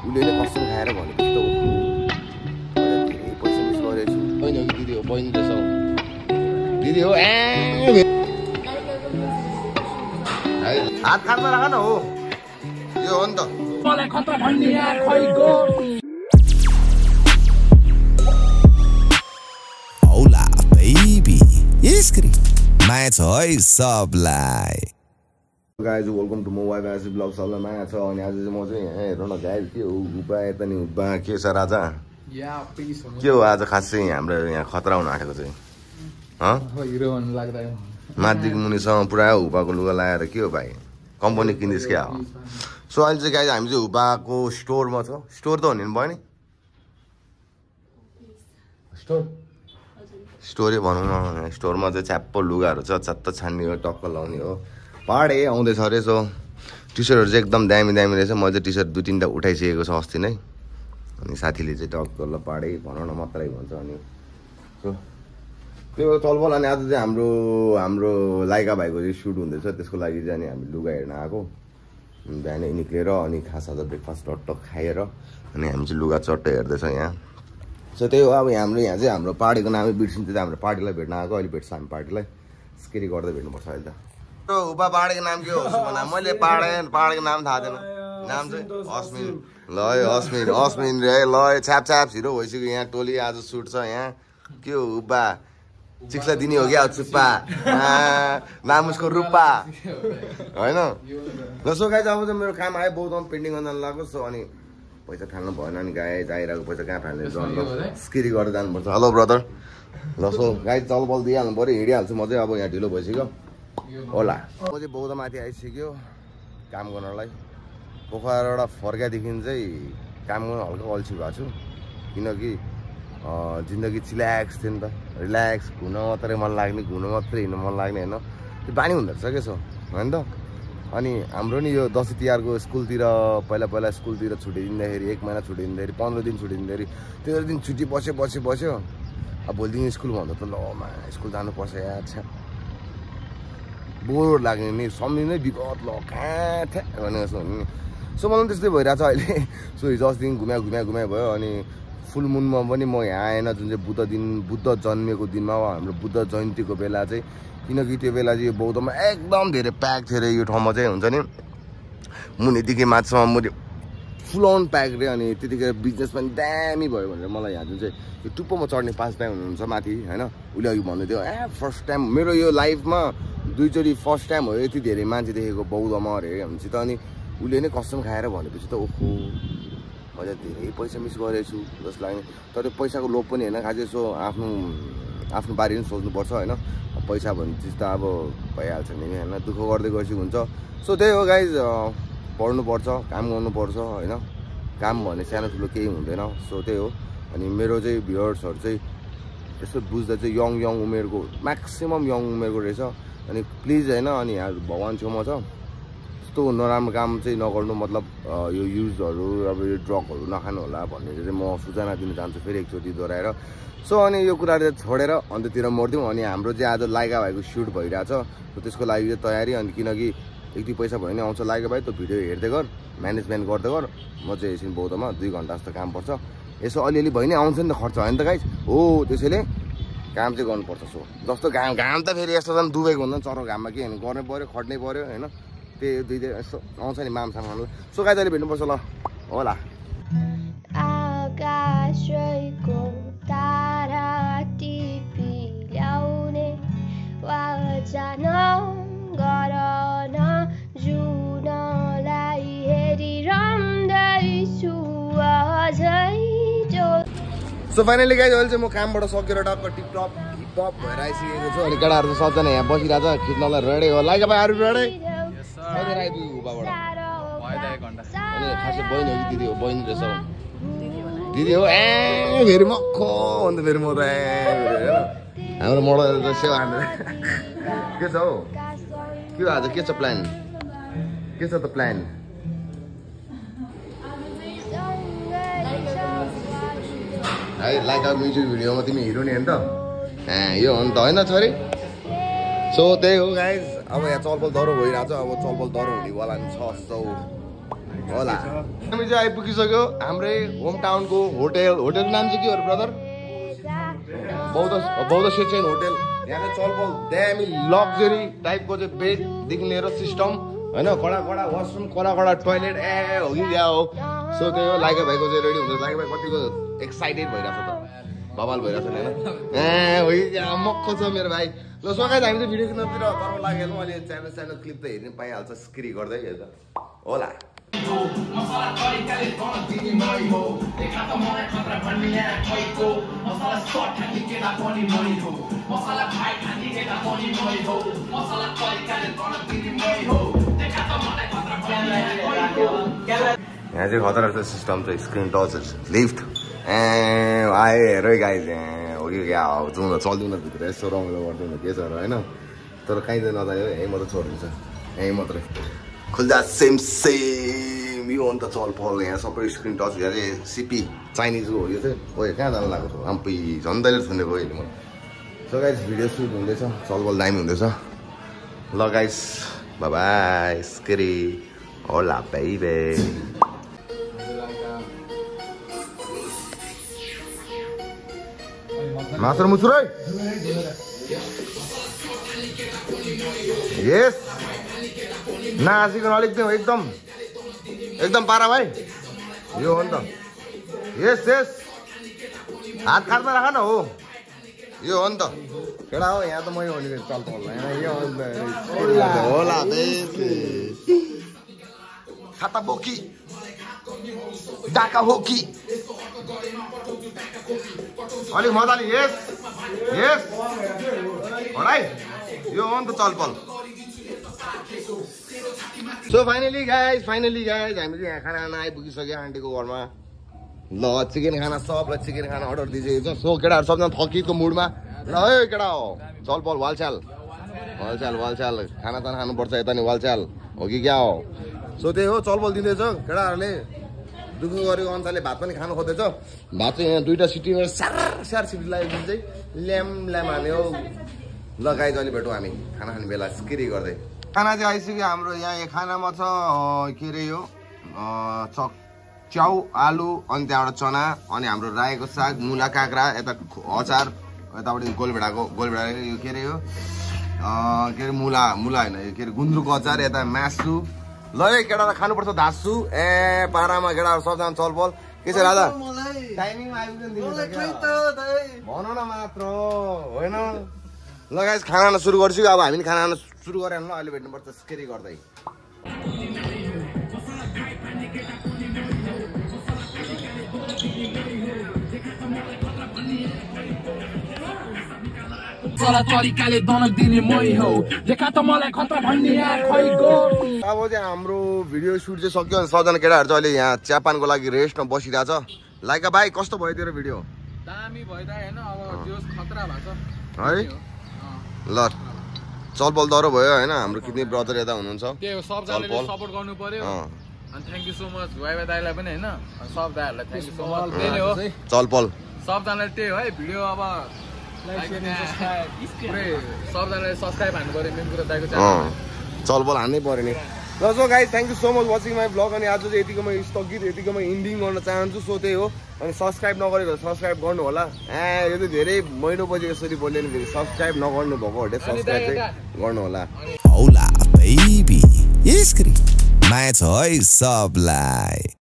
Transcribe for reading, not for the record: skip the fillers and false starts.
उसले नै कसम खाएर भनेपछि त धेरै पैसा मिस गरेछु। होइन कि दिदी हो, बहिनी रहेछ दिदी हो। हात खाँदा राख न हो, यो हो नि त। मलाई खतरा भन्ने यार खैको। Hola baby, इस्क्री माया छ है सबलाई। Guys welcome to mobile guys blog. सबलाई माया छ। अनि आज चाहिँ म चाहिँ यहाँ हेर्नु न गाइज के हो उबा यता नि उबा के छ राजा के हो आज खास चाहिँ हाम्रो यहाँ खतरा हुन आँटेको चाहिँ हिरो भन्नु लाग्दा माथिदेखि मुनिसँग पुरा हुबाको लुगा लगाएर के हो भाइ कम्पनी किनिस् क्या हो। सो अहिले चाहिँ गाइज हामी चाहिँ हुबाको स्टोरमा छ। स्टोर त हो नि भयो नि, स्टोरै भनौँ न। स्टोरमा चाहिँ च्याप्प लुगाहरू छ, चत्त छान्ने हो, टक्क लाउने हो। पाहाडे आउँदैछ अरे। सो टी सर्टहरू चाहिँ एकदम दामी दामी रहेछ। मैले चाहिँ टी सर्ट 2-3टा उठाइसकेको छ अस्ति नै। अनि साथीले चाहिँ टक्क ल पाहाडे भनौँ न मात्रै भन्छ। अनि सो त्यो चलबल। अनि आज चाहिँ हाम्रो लाइका भाइको चाहिँ सुट हुँदैछ, त्यसको लागि चाहिँ अनि हामी लुगा हेर्न आएको। बिहानै निक्लेर अनि खासाजा ब्रेकफास्ट टक्क खाएर अनि हामी चाहिँ लुगा चट्ट हेर्दैछ यहाँ। सो त्यही हो। अब हाम्रो यहाँ चाहिँ हाम्रो पार्टीको नामै बिर्सिन्छ, चाहिँ हाम्रो पार्टीलाई भेट्न आएको। अहिले भेट्छ हामी पार्टीलाई, स्केरी गर्दै भेट्नुपर्छ अहिले त। उबा पाहाडको नाम के हो भन, मैले पाहाडको नाम थाहा थिएन। नाम चाहिँ अस्मिन। ल अस्मिन रे ल छ्याप हिरो भइसक्यो यहाँ। टोली आज सुट छ यहाँ। के हो उबा चिक्ला दिने हो क्या चुप्पा नाम उसको रूपा होइन। ल सो गाइज अब चाहिँ मेरो काम आयो, बहुत पेन्डिङ गर्न लाग्यो। सो अनि पैसा फाल्नु भएन नि गाइज, आइरहेको पैसा कहाँ फाल्ने स्किरी गरेर जानुपर्छ। Hello brother. ल सो गाइज चलबल दिइहाल्नु पऱ्यो, हिँडिहाल्छु म चाहिँ। अब यहाँ ढिलो भइसक्यो होला। म चाहिँ बौद्ध माथि आइसक्यो काम गर्नलाई। पोखराबाट फर्कादेखि चाहिँ काम गर्न हल्का अल्छी भएको छु, किनकि जिन्दगी चिल्याक्स थियो नि त। रिल्याक्स घुम्न मात्रै मन लाग्ने, घुम्नु मात्रै हिँड्नु मन लाग्ने होइन, त्यो बानी हुँदो रहेछ के सो होइन त। अनि हाम्रो नि यो दसैँ तिहारको स्कुलतिर पहिला स्कुलतिर छुट्टी दिँदाखेरि 1 महिना छुट्टी दिँदाखेरि 15 दिन छुट्टी दिँदाखेरि त्यो दिन छुट्टी बस्यो। अब भोलिदेखि स्कुल भन्दा त ल मा स्कुल जानुपर्छ यार, छ्या बोर लाग्ने नि सम्झिनै विगत ल कहाँ थिए भने जस्तो हुने। सो मलाई त्यस्तै भइरहेछ अहिले। सो हिजो अस्तिदेखि घुमाइ भयो। अनि फुल मुनमा पनि म यहाँ आएन, जुन चाहिँ बुद्ध जन्मेको दिनमा हाम्रो बुद्ध जयन्तीको बेला चाहिँ, किनकि त्यो बेला चाहिँ बौद्धमा एकदम धेरै प्याक थियो अरे। यो ठाउँमा चाहिँ हुन्छ नि मुनिदेखि माथिसम्म मुनि फुल अन प्याक रे। अनि त्यतिखेर बिजनेस पनि दामी भयो भनेर मलाई यहाँ जुन चाहिँ यो टुप्पोमा चढ्ने 5 टाइम हुनुहुन्छ माथि होइन, उसले अघि भन्दै थियो फर्स्ट टाइम मेरो यो लाइफमा 2 चोटि फर्स्ट टाइम हो यति धेरै मान्छे देखेको बौद्धमा अरे भनेपछि त। अनि उसले नै कसम खाएर भनेपछि त ओहो मैले धेरै पैसा मिस गरेछु जस्तो लाग्ने। तर त्यो पैसाको लोभ पनि होइन खासै। सो आफ्नो बारे पनि सोच्नुपर्छ होइन। पैसा भन्ने चिज त अब भइहाल्छ नि होइन, दुःख गर्दै गएपछि हुन्छ। सो त्यही हो गाइज, पढ्नुपर्छ, काम गर्नुपर्छ होइन। काम भन्ने सानो ठुलो केही हुँदैन। सो त्यही हो। अनि मेरो चाहिँ भ्युअर्सहरू चाहिँ यसो बुझ्दा चाहिँ यङ उमेरको, म्याक्सिमम् यङ उमेरको रहेछ। अनि प्लिज होइन, अनि यहाँ भगवान् छेउमा छ, यस्तो नराम्रो काम चाहिँ नगर्नु। मतलब यो युजहरू अब यो ड्रगहरू नखानु होला भन्ने चाहिँ म सूचना दिन चाहन्छु फेरि एकचोटि दोहोऱ्याएर। सो अनि यो कुराहरू छोडेर अन्त्यतिर मोड्दिउँ। अनि हाम्रो चाहिँ आज लाइका भाइको सुट भइरहेछ, त्यसको लागि चाहिँ तयारी। अनि किनकि यति पैसा भयो भने आउँछ लाइका भाइ, त्यो भिडियो हेर्दै गर, म्यानेजमेन्ट गर्दै गर। म चाहिँ एकछिन बौद्धमा 2 घन्टा जस्तो काम पर्छ। यसो अलिअलि भयो भने आउँछ नि त खर्च होइन त गाइज हो। त्यसैले काम चाहिँ गर्नुपर्छ। सो जस्तो घाम त फेरि यस्तो झन् डुबेको हुँदैन, चरो घाममा के हेर्नु गर्नै पऱ्यो, खट्नै पऱ्यो होइन। त्यही 2 यस्तो आउँछ नि माम सामानलाई। सो गाइज अहिले भेट्नुपर्छ ल होला। आकाशको तारा टिपी ल्याउने वाचन गरन जुनलाई हेरिरहँदैछु अझै। सो फाइनली गाइज अहिले चाहिँ म कामबाट सकेर टक्क टिपटप हिपहप भएर आइसकेको छु। अनि केटाहरू चाहिँ सबजना यहाँ बसिरहेछ, खिच्नलाई रेडी हो। लाइक भाइ अरू रेडी कहिले आइपुग्यो हुबाबाट? अनि खासै बहिनी हो कि दिदी हो? बहिनी रहेछ दिदी हो। फेरि मक्खो अन्त फेरि म त हाम्रो मोडल त सेवा के छ हौ? के हो आज के छ प्लान? के छ त प्लान? है लाइक म्युजिक भिडियोमा तिमी हिरो नि होइन त? यो हो नि त होइन छोरी? सो त्यही हो गाइज। अब यहाँ चलबल दह्रो भइरहेछ। अब चलबल दह्रो हुनेवाला नि छ। सो होला हामी चाहिँ आइपुगिसक्यो हाम्रै होम टाउनको होटलको नाम चाहिँ के हो ब्रदर बौद्ध सेचेन होटल यहाँ चाहिँ चलपल दामी लग्जरी टाइपको चाहिँ बेडदेखि लिएर सिस्टम होइन कडा वासरुम कडा टोइलेट हो कि क्या हो सो त्यही हो लाइका भाइको चाहिँ रेडी हुन्छ लाइका भाइ कतिको एक्साइटेड भइरहेको छ त बवाल भइरहेको छ होइन हो कि मक्क छ मेरो भाइ ल सो गाइस हामी चाहिँ भिडियो किनतिर तर्फ लाग्यो अहिले च्यानल क्लिप त हेर्नु पाइहाल्छ स्क्रिन गर्दै हेर्छ होला यहाँ चाहिँ खतरा छ सिस्टम चाहिँ स्क्रिन टच लिफ्ट आए हेर गाइस हो कि क्या हो जाउँ न चल्दिउँ न भित्र यसो रमाइलो गर्दिउँ न के छ र होइन तर कहीँ चाहिँ नजायो यहीँ मात्रै छोडिदिन्छ यहीँ मात्रै खुल्दा सेम यो अन्त चल पल यहाँ सबै स्क्रिन टच यहाँ चाहिँ सिपी चाइनिज हो यो चाहिँ ओ कहाँ जानु लागेको छ आम्पी झन्डैले सुनेको अहिले म सो गाइस भिडियो सुट हुँदैछ चलपल दामी हुँदैछ ल गाइस बाई स्केरी होला बेबी मात्र मुसुरै यस नासिकन अलिक दिउँ एकदम पारा भाइ यो हो नि त यस हात खाट्दा राख न हो यो हो नि त केटा हो यहाँ त मै हो नि चल होला खाता बोकी डाका हो कि अलिक मजाले यस हराइ यो हो नि त चलपल सो फाइनली गाइज हामी चाहिँ यहाँ खाना आइपुगिसक्यो आन्टीको घरमा ल चिकन खाना सबलाई चिकन खाना अर्डर दिइसकेको छ सो केटाहरू सबजना थकितको मुडमा ल है केटा हो चलपल वालचाल खाना ताना खानुपर्छ यता नि वालचाल हो कि क्या हो सो त्यही हो चलपल दिँदैछ केटाहरूले दुःख गरेको अनुसारले भात पनि खानु खोज्दैछ भात चाहिँ यहाँ 2टा सिटीमा सार सिटी लागेपछि चाहिँ ल्याम हान्यो ल गाइज अहिले भेटौँ हामी खाना खाने बेला स्किरी गर्दै खाना चाहिँ आइसक्यो हाम्रो यहाँ खानामा छ के अरे यो च्याउ आलु अनि त्यहाँबाट चना अनि हाम्रो रायोको साग मुला काँक्रा यता अचार यतापट्टि गोलभेडा यो के अरे यो के अरे मुला होइन यो के अरे गुन्द्रुकको अचार यता मासु ल है केटा खानुपर्छ धासु पारामा केटाहरू सबजना चलपल के छ राजा टाइमिङमा भन न मात्र होइन ल गाइस खाना सुरु गर्छु अब हामी खाना सुरु गरेर ल अहिले भेट्नुपर्छ स्केरी गर्दै अब चाहिँ हाम्रो भिडियो सुट चाहिँ सक्यो अनि सबजना केटाहरू चाहिँ अहिले यहाँ चियापानको लागि रेस्टमा बसिरहेछ लाइका भाइ कस्तो भयो तेरो भिडियो दामी भयो त हैन अब जोस खतरा भएको छ है ल चलपल दरो भयो हैन हाम्रो कितनी ब्रदर यता हुनुहुन्छ के हो सबजनाले सपोर्ट गर्नु पर्यो अनि थ्यांक यू सो मच भाइ दाइलाई पनि हैन सब दाइहरुलाई थ्यांक यू सो मच त्यही हो चलपल सबजनाले त्यही हो है भिडियो अब लाइक एन्ड सब्स्क्राइब पुरै सबजनाले सब्स्क्राइब हान्नु पर्यो मेन कुरा दाइको च्यानल चलपल हान्नै पर्यो नि ल so guys thank you so much watching my blog अनि आज चाहिँ यतिको म स्थगित यतिको म इन्डिङ गर्न चाहन्छु सो त्यही हो अनि सब्स्क्राइब नगरेको सब्स्क्राइब गर्नु होला यो त धेरै महिनोपछि यसरी बोल्यो नि सब्स्क्राइब नगर्नु भएकोहरूले सब्स्क्राइब चाहिँ गर्नु होला होला बेबी यसरी माया छ है सबलाई